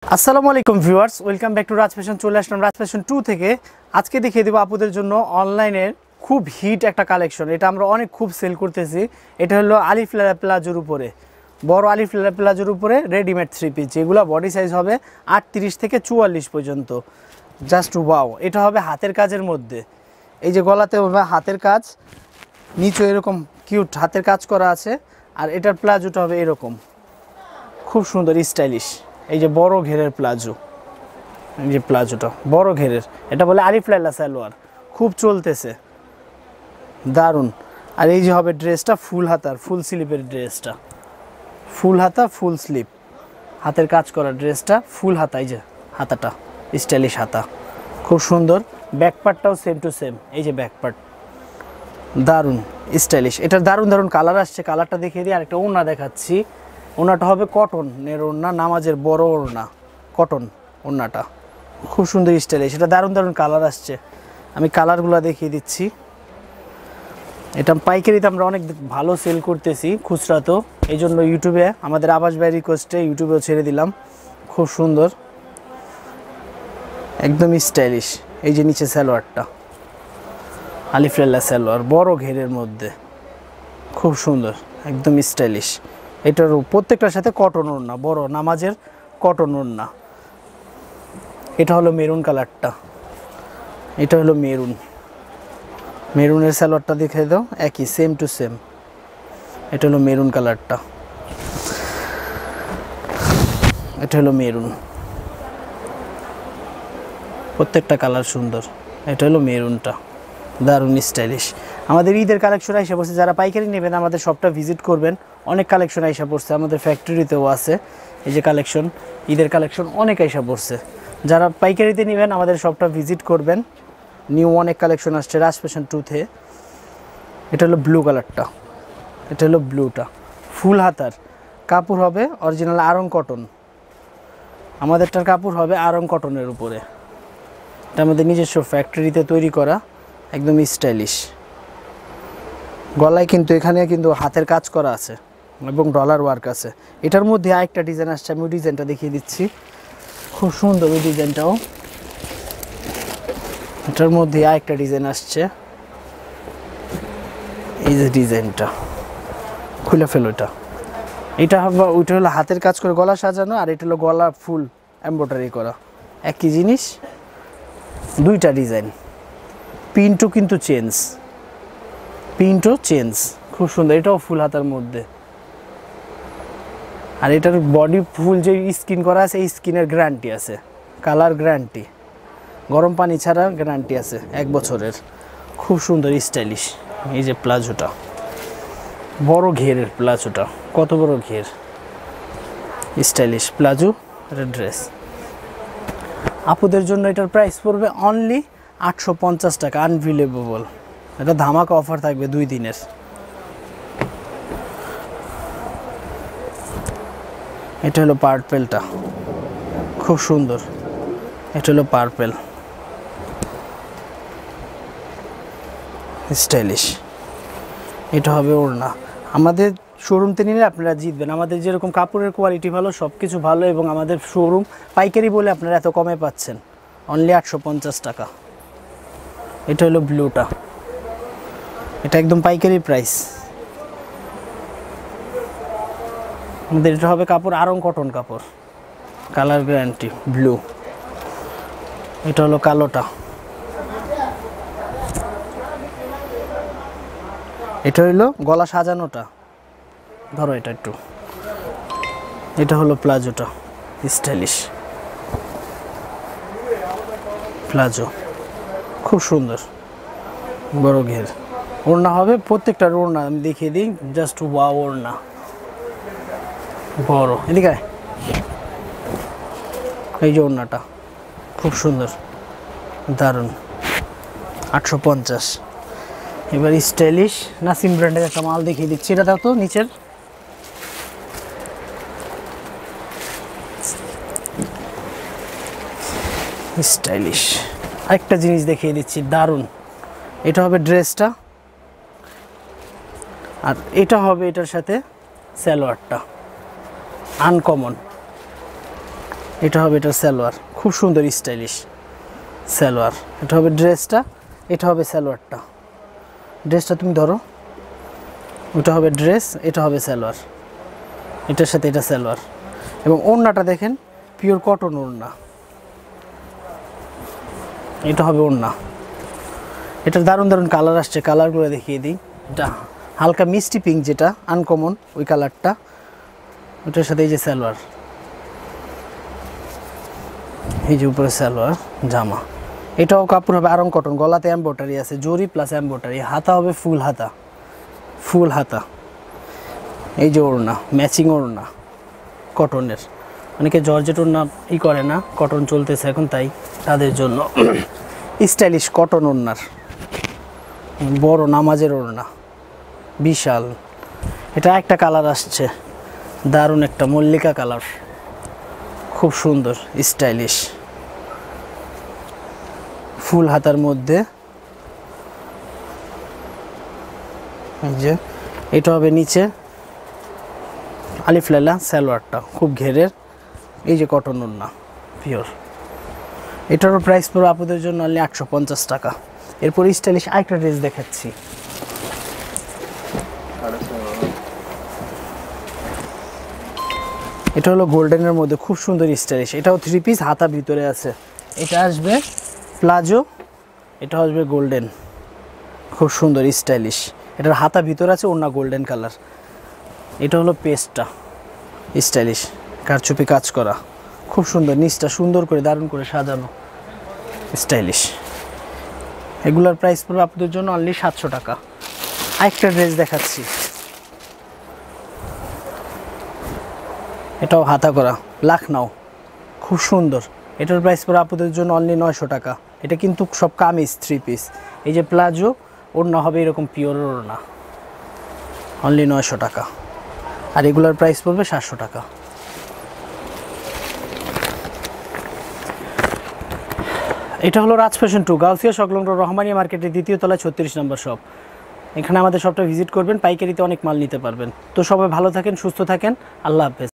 আসসালামু আলাইকুম viewers, welcome back to Raj fashion. চলে আসলাম রাজ ফ্যাশন 2 থেকে। আজকে দেখিয়ে দেবো আপুদের জন্য অনলাইনের খুব হিট একটা কালেকশন। এটা আমরা অনেক খুব সেল করতেছি। এটা হলো আলিফ লালা প্লাজোর উপরে, বড় আলিফ লালা প্লাজোর উপরে রেডিমেড থ্রি পিস, যেগুলো বডি সাইজ হবে 38 থেকে 44 পর্যন্ত। Just wow! এটা হবে হাতের কাজের মধ্যে। এই যে গলাতে হবে হাতের কাজ, নিচে এরকম কিউট হাতের কাজ করা আছে, আর এটার প্লাজোটা হবে এরকম খুব সুন্দর স্টাইলিশ। এই যে বড় ঘেরের প্লাজো, এই যে প্লাজোটা বড় ঘেরের, এটা বলে আলিফ লাইলা সালোয়ার, খুব চলতেছে, দারুণ। আর এই যে হবে ড্রেসটা ফুল হাতার, ফুল স্লিপের ড্রেসটা, ফুল হাতা ফুল স্লিপ, হাতের কাজ করা ড্রেসটা ফুল হাতা। এই যে হাতাটা স্টাইলিশ হাতা, খুব সুন্দর। ব্যাক পার্টটাও সেম টু সেম, এই যে ব্যাক পার্ট দারুণ স্টাইলিশ। এটার দারুণ দারুণ কালার আসছে, কালারটা দেখিয়ে দিই। আরেকটা ওড়না দেখাচ্ছি, ওড়নাটা হবে কটনের ওড়না, নামাজের বড় ওড়না, কটন ওড়নাটা খুব সুন্দর স্টাইলিশ। এটা দারুণ দারুণ কালার আসছে, আমি কালারগুলো দেখিয়ে দিচ্ছি। এটা পাইকারিতে আমরা অনেক ভালো সেল করতেছি, খুচরা তো এই জন্য ইউটিউবে আমাদের আবাস ভাই রিকোয়েস্টে ইউটিউবেও ছেড়ে দিলাম। খুব সুন্দর একদম স্টাইলিশ। এই যে নিচে সালোয়ারটা আলিফ লাইলা সালোয়ার, বড় ঘেরের মধ্যে, খুব সুন্দর একদম স্টাইলিশ। এটার প্রত্যেকটার সাথে কটন ওড়না, বড় নামাজের কটন ওড়না। এটা হলো মেরুন কালারটা, এটা হলো মেরুন, মেরুনের সালোয়ারটা দেখে দাও, একই সেম টু সেম। এটা হলো মেরুন কালারটা, এটা হলো মেরুন, প্রত্যেকটা কালার সুন্দর। এটা হলো মেরুনটা, দারুণ স্টাইলিশ। আমাদের ঈদের কালেকশন আইসা পড়ছে, যারা পাইকারি নেবেন আমাদের শপটা ভিজিট করবেন। অনেক কালেকশন আইসা পড়ছে, আমাদের ফ্যাক্টরিতেও আছে এই যে কালেকশন, ঈদের কালেকশন অনেক আইসা পড়ছে। যারা পাইকারিতে নেবেন আমাদের শপটা ভিজিট করবেন। নিউ অনেক কালেকশন আসছে রাজ ফ্যাশন 2-তে। এটা হলো ব্লু কালারটা, এটা হলো ব্লুটা, ফুল হাতার কাপড় হবে অরিজিনাল আরং কটন। আমাদেরটার কাপড় হবে আরং কটনের উপরে, এটা আমাদের নিজস্ব ফ্যাক্টরিতে তৈরি করা, একদম স্টাইলিশ। গলায় কিন্তু এখানে কিন্তু হাতের কাজ করা আছে এবং ডলার ওয়ার্ক আছে। এটার মধ্যে আরেকটা ডিজাইন আসছে, আমি ওই ডিজাইনটা দেখিয়ে দিচ্ছি, খুব সুন্দর ওই ডিজাইনটাও। এটার মধ্যে আরেকটা ডিজাইন আসছে, এই যে ডিজাইনটা খুলে ফেলো। এটা হবে, ওইটা হলো হাতের কাজ করে গলা সাজানো, আর এটা হলো গলা ফুল এমব্রয়ডারি করা, একই জিনিস, দুইটা ডিজাইন। প্রিন্টও কিন্তু চেঞ্জ, প্রিন্টও চেঞ্জ, খুব সুন্দর। এটাও ফুল হাতার মধ্যে, আর এটার বডি ফুল যে স্কিন করা আছে, এই স্কিনের গ্যারান্টি আছে, কালার গ্যারান্টি, গরম পানি ছাড়া গ্যারান্টি আছে 1 বছরের। খুব সুন্দর স্টাইলিশ। এই যে প্লাজোটা, বড় ঘেরের প্লাজোটা, কত বড় ঘের, স্টাইলিশ প্লাজো। এটা ড্রেস আপুদের জন্য, এটার প্রাইস পড়বে অনলি 850 টাকা, আনবিলিভেবল। এটা ধামাকা অফার থাকবে 2 দিনের। এটা হলো পার্পেলটা, খুব সুন্দর। এটা হলো পার্পেল, স্টাইলিশ। এটা হবে ওড়না। আমাদের শোরুমতে নিলে আপনারা জিতবেন, আমাদের যেরকম কাপড়ের কোয়ালিটি ভালো, সব কিছু ভালো, এবং আমাদের শোরুম পাইকারি বলে আপনারা এত কমে পাচ্ছেন, অনলি 850 টাকা। এটা হলো ব্লুটা, এটা একদম পাইকারি প্রাইস। আমাদের এটা হবে কাপড় আরং কটন কাপড়, কালার গ্যারান্টি, ব্লু। এটা হলো কালোটা, এটা হইলো গলা সাজানোটা, ধরো এটা একটু। এটা হলো প্লাজোটা, স্টাইলিশ প্লাজো, খুব সুন্দর, বড় ঘের। ওড়না হবে, প্রত্যেকটার ওড়না আমি দেখিয়ে দিই, জাস্ট ওয়াও ওড়না, বড়। এদিকে এই যে ওড়নাটা খুব সুন্দর, দারুণ, 850। এবার স্টাইলিশ নাসিম ব্র্যান্ডের একটা মাল দেখিয়ে দিচ্ছি, এটা দাও তো নিচের। স্টাইলিশ আরেকটা জিনিস দেখিয়ে দিচ্ছি, দারুণ। এটা হবে ড্রেসটা, আর এটা হবে এটার সাথে সালোয়ারটা, আনকমন। এটা হবে এটার সালোয়ার, খুব সুন্দর স্টাইলিশ সালোয়ার। এটা হবে ড্রেসটা, এটা হবে সালোয়ারটা। ড্রেসটা তুমি ধরো, ওটা হবে ড্রেস, এটা হবে সালোয়ার, এটার সাথে এটা সালোয়ার। এবং ওড়নাটা দেখেন পিওর কটন ওড়না, এটা হবে ওড়না। এটার দারুণ দারুণ কালার আসছে, কালারগুলো দেখিয়ে দিই। এটা হালকা মিষ্টি পিঙ্ক, যেটা আনকমন ওই কালারটা, ওটার সাথে এই যে সালোয়ার, এই যে উপরে সালোয়ার জামা। এটাও কাপড় হবে আরং কটন, গলাতে এমব্রয়ডারি আছে, জরি প্লাস এমব্রয়ডারি। হাতা হবে ফুল হাতা, ফুল হাতা। এই যে ওড়না, ম্যাচিং ওড়না কটনের। অনেকে জর্জেট ওড়না করে না, কটন চলতেছে এখন, তাই তাদের জন্য স্টাইলিশ কটন ওড়নার বড় নামাজের ওড়না, বিশাল। এটা একটা কালার আসছে, দারুণ একটা মল্লিকা কালার, খুব সুন্দর স্টাইলিশ ফুল হাতার মধ্যে। এই যে এটা হবে নিচে আলিফ লাইলা সালোয়ারটা, খুব ঘেরের। এই যে কটন ওড়না পিওর। এটারও প্রাইস পড়বে আপনাদের জন্য অনলি 850 টাকা। এরপর স্টাইলিশ আরেকটা ড্রেস দেখাচ্ছি। এটা হলো গোল্ডেনের মধ্যে খুব সুন্দর স্টাইলিশ। এটাও 3 পিস, হাতা ভিতরে আছে। এটা আসবে প্লাজো, এটা আসবে গোল্ডেন, খুব সুন্দর স্টাইলিশ। এটার হাতা ভিতরে আছে, ওড়না গোল্ডেন কালার। এটা হলো পেস্টটা, স্টাইলিশ কারচুপি কাজ করা, খুব সুন্দর। নিচটা সুন্দর করে দারুণ করে সাজানো, স্টাইলিশ। এগুলার প্রাইস পড়বে আপনাদের জন্য অনলি 700 টাকা। আরেকটা ড্রেস দেখাচ্ছি, এটাও হাতা করা, লাখনাও, খুব সুন্দর। এটার প্রাইস পড়বে আপনাদের জন্য অনলি 900 টাকা। এটা কিন্তু সব কামিজ 3 পিস। এই যে প্লাজো, ওড়না হবে এরকম পিওর ওড়না, অনলি 900 টাকা। আর এগুলার প্রাইস পড়বে 700 টাকা। এটা হলো রাজ ফ্যাশন 2, গাউসিয়া সংলগ্ন রহমানিয়া মার্কেটের 2য় তলায় 36 নম্বর শপ। এখানে আমাদের শপটা ভিজিট করবেন, পাইকারিতে অনেক মাল নিতে পারবেন। তো সবাই ভালো থাকেন, সুস্থ থাকেন, আল্লাহ হাফেজ।